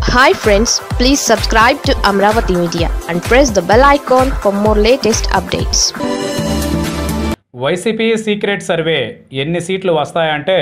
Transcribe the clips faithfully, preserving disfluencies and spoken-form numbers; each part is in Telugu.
Hi friends, please subscribe to Amaravathi Media and press the bell icon for more latest updates. YCP secret survey ఎన్ని సీట్లు వస్తాయంటే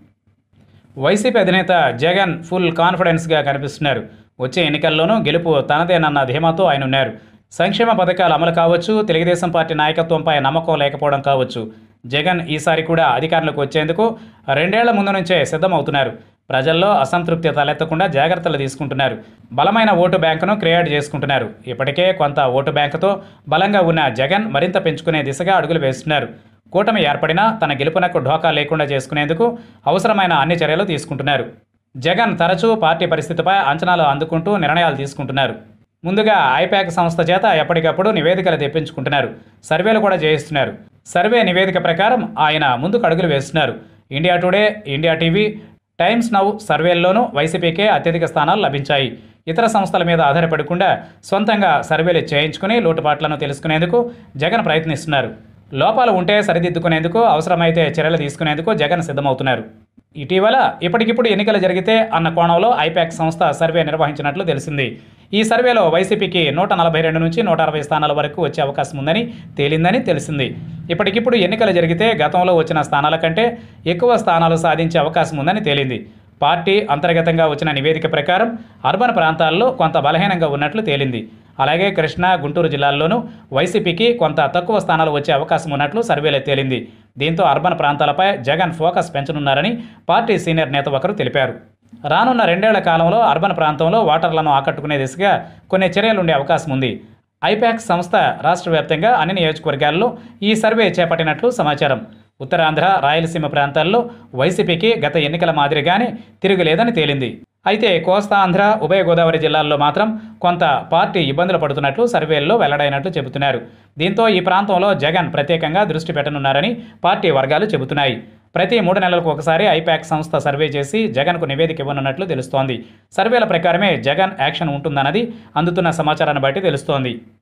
వైసీపీ అధినేత జగన్ ఫుల్ కాన్ఫిడెన్స్గా కనిపిస్తున్నారు. వచ్చే ఎన్నికల్లోనూ గెలుపు తనదేనన్న ధీమాతో ఆయన ఉన్నారు. సంక్షేమ పథకాలు అమలు కావచ్చు, తెలుగుదేశం పార్టీ నాయకత్వంపై నమ్మకం లేకపోవడం కావచ్చు, జగన్ ఈసారి కూడా అధికారంలోకి వచ్చేందుకు రెండేళ్ల ముందు నుంచే సిద్ధమవుతున్నారు. ప్రజల్లో అసంతృప్తి తలెత్తకుండా జాగ్రత్తలు తీసుకుంటున్నారు. బలమైన ఓటు బ్యాంకును క్రియేట్ చేసుకుంటున్నారు. ఇప్పటికే కొంత ఓటు బ్యాంకుతో బలంగా ఉన్న జగన్ మరింత పెంచుకునే దిశగా అడుగులు వేస్తున్నారు. కూటమి ఏర్పడినా తన గెలుపునకు ఢోకా లేకుండా చేసుకునేందుకు అవసరమైన అన్ని చర్యలు తీసుకుంటున్నారు. జగన్ తరచూ పార్టీ పరిస్థితిపై అంచనాలు అందుకుంటూ నిర్ణయాలు తీసుకుంటున్నారు. ముందుగా ఐ-పాక్ సంస్థ చేత ఎప్పటికప్పుడు నివేదికలు తెప్పించుకుంటున్నారు. సర్వేలు కూడా చేయిస్తున్నారు. సర్వే నివేదిక ప్రకారం ఆయన ముందుకు అడుగులు వేస్తున్నారు. India Today, India TV, Times Now సర్వేల్లోనూ వైసీపీకే అత్యధిక స్థానాలు లభించాయి. ఇతర సంస్థల మీద ఆధారపడకుండా సొంతంగా సర్వేలు చేయించుకుని లోటుపాట్లను తెలుసుకునేందుకు జగన్ ప్రయత్నిస్తున్నారు. లోపాలు ఉంటే సరిదిద్దుకునేందుకు, అవసరమైతే చర్యలు తీసుకునేందుకు జగన్ సిద్ధమవుతున్నారు. ఇటీవల ఇప్పటికిప్పుడు ఎన్నికలు జరిగితే అన్న కోణంలో ఐ-పాక్ సంస్థ సర్వే నిర్వహించినట్లు తెలిసింది. ఈ సర్వేలో వైసీపీకి నూట నలభై రెండు నుంచి నూట అరవై స్థానాల వరకు వచ్చే అవకాశం ఉందని తేలిందని తెలిసింది. ఇప్పటికిప్పుడు ఎన్నికలు జరిగితే గతంలో వచ్చిన స్థానాల కంటే ఎక్కువ స్థానాలు సాధించే అవకాశం ఉందని తేలింది. పార్టీ అంతర్గతంగా వచ్చిన నివేదిక ప్రకారం అర్బన్ ప్రాంతాల్లో కొంత బలహీనంగా ఉన్నట్లు తేలింది. అలాగే కృష్ణా, గుంటూరు జిల్లాల్లోనూ వైసీపీకి కొంత తక్కువ స్థానాలు వచ్చే అవకాశం ఉన్నట్లు సర్వేలో తేలింది. దీంతో అర్బన్ ప్రాంతాలపై జగన్ ఫోకస్ పెంచనున్నారని పార్టీ సీనియర్ నేత ఒకరు తెలిపారు. రానున్న రెండేళ్ల కాలంలో అర్బన్ ప్రాంతంలో ఓటర్లను ఆకట్టుకునే దిశగా కొన్ని చర్యలుండే అవకాశం ఉంది. ఐ-పాక్ సంస్థ రాష్ట్ర వ్యాప్తంగా అన్ని నియోజకవర్గాల్లో ఈ సర్వే చేపట్టినట్లు సమాచారం. ఉత్తరాంధ్ర, రాయలసీమ ప్రాంతాల్లో వైసీపీకి గత ఎన్నికల మాదిరిగానే తిరుగులేదని తేలింది. అయితే కోస్తా ఆంధ్ర, ఉభయ గోదావరి జిల్లాల్లో మాత్రం కొంత పార్టీ ఇబ్బందులు పడుతున్నట్లు సర్వేల్లో వెల్లడైనట్లు చెబుతున్నారు. దీంతో ఈ ప్రాంతంలో జగన్ ప్రత్యేకంగా దృష్టి పెట్టనున్నారని పార్టీ వర్గాలు చెబుతున్నాయి. ప్రతి మూడు నెలలకు ఒకసారి ఐ-పాక్ సంస్థ సర్వే చేసి జగన్కు నివేదిక ఇవ్వనున్నట్లు తెలుస్తోంది. సర్వేల ప్రకారమే జగన్ యాక్షన్ ఉంటుందన్నది అందుతున్న సమాచారాన్ని బట్టి తెలుస్తోంది.